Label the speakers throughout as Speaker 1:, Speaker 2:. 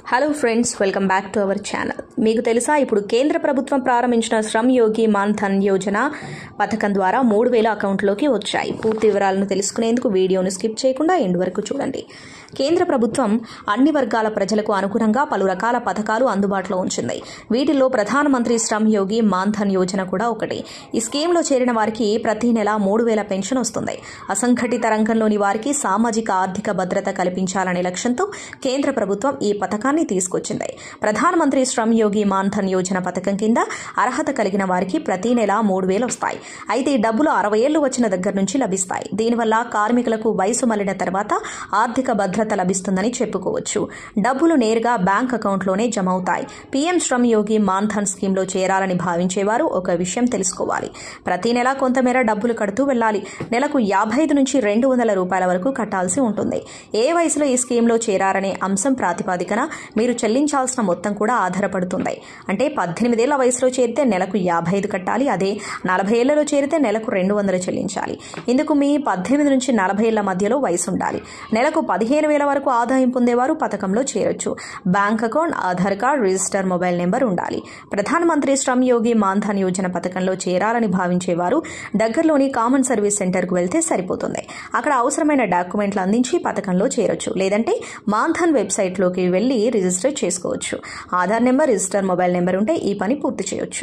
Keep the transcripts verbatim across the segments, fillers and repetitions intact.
Speaker 1: Hello friends, welcome back to our channel. మీకు తెలుసా, ఇప్పుడు కేంద్ర ప్రభుత్వం ప్రారంభించిన శ్రమ్ యోగి మాన్ ధన్ యోజన పథకం ద్వారా మూడు వేల అకౌంట్లోకి వచ్చాయి. పూర్తి వివరాలను తెలుసుకునేందుకు వీడియోను స్కిప్ చేయకుండా ఎండ్ వరకు చూడండి. కేంద్ర ప్రభుత్వం అన్ని వర్గాల ప్రజలకు అనుగుణంగా పలు రకాల పథకాలు అందుబాటులో ఉంచింది. వీటిల్లో ప్రధానమంత్రి శ్రమ్ యోగి మాన్ ధన్ యోజన కూడా ఒకటి. ఈ స్కీమ్లో చేరిన వారికి ప్రతి నెల మూడు వేల పెన్షన్ వస్తుంది. అసంఘటిత రంగంలోని వారికి సామాజిక ఆర్థిక భద్రత కల్పించాలనే లక్ష్యంతో కేంద్ర ప్రభుత్వం ఈ పథకాన్ని తీసుకొచ్చింది. ప్రధానమంత్రి శ్రమ్ యోగి మాన్ ధన్ యోజన పథకం కింద అర్హత కలిగిన వారికి ప్రతి నెల మూడు వేలు వస్తాయి. అయితే ఈ డబ్బులు అరవై ఏళ్లు వచ్చిన దగ్గర నుంచి లభిస్తాయి. దీనివల్ల కార్మికులకు వయసు మళ్లిన తర్వాత ఆర్థిక భద్రత లభిస్తుందని చెప్పుకోవచ్చు. డబ్బులు నేరుగా బ్యాంక్ అకౌంట్లోనే జమ అవుతాయి. పీఎం శ్రమ్ యోగి మాన్ ధన్ స్కీమ్లో చేరాలని భావించేవారు ఒక విషయం తెలుసుకోవాలి. ప్రతి నెల కొంతమేర డబ్బులు కడుతూ వెళ్లాలి. నెలకు యాభై ఐదు నుంచి రెండు వందల రూపాయల వరకు కట్టాల్సి ఉంటుంది. ఏ వయసులో ఈ స్కీమ్లో చేరారనే అంశం ప్రాతిపాదికన మీరు చెల్లించాల్సిన మొత్తం కూడా ఆధారపడుతుంది. అంటే పద్దెనిమిదేళ్ల వయసులో చేరితే నెలకు యాభై ఐదు కట్టాలి. అదే నలభై ఏళ్లలో చేరితే నెలకు రెండు వందలు చెల్లించాలి. ఇందుకు మీ పద్దెనిమిది నుంచి నలభై ఏళ్ల మధ్యలో వయసు ఉండాలి. నెలకు పదిహేను వేల వరకు ఆదాయం పొందేవారు పథకంలో చేరొచ్చు. Bank account, Aadhaar card, register mobile number ఉండాలి. ప్రధానమంత్రి శ్రమ్ యోగి మాన్ ధన్ యోజన పథకంలో చేరాలని భావించేవారు దగ్గరలోని కామన్ సర్వీస్ సెంటర్కు వెళ్తే సరిపోతుంది. అక్కడ అవసరమైన డాక్యుమెంట్లు అందించి పథకంలో చేరొచ్చు. లేదంటే మాన్ ధన్ వెబ్సైట్లోకి వెళ్లి రిజిస్టర్ చేసుకోవచ్చు. Aadhaar number, register mobile number ఉంటే ఈ పని పూర్తి చేయొచ్చు.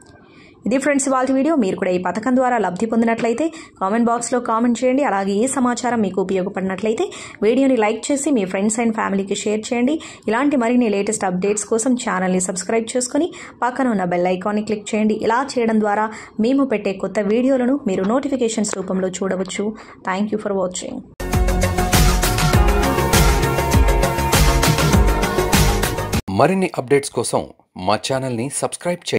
Speaker 1: ఇది ఫ్రెండ్స్ ఇవాళ వీడియో. మీరు కూడా ఈ పథకం ద్వారా లబ్ధి పొందినట్లయితే కామెంట్ బాక్స్లో కామెంట్ చేయండి. అలాగే ఈ సమాచారం మీకు ఉపయోగపడినట్లయితే వీడియోని లైక్ చేసి మీ ఫ్రెండ్స్ అండ్ ఫ్యామిలీకి షేర్ చేయండి. ఇలాంటి మరిన్ని లేటెస్ట్ అప్డేట్స్ కోసం ఛానల్ని సబ్స్క్రైబ్ చేసుకుని పక్కన ఉన్న బెల్ ఐకాన్ని క్లిక్ చేయండి. ఇలా చేయడం ద్వారా మేము పెట్టే కొత్త వీడియోలను మీరు నోటిఫికేషన్స్ రూపంలో చూడవచ్చు. Thank you for watching.
Speaker 2: మరిన్ని అప్డేట్స్ కోసం మా ఛానల్ని సబ్స్క్రైబ్ చేయండి.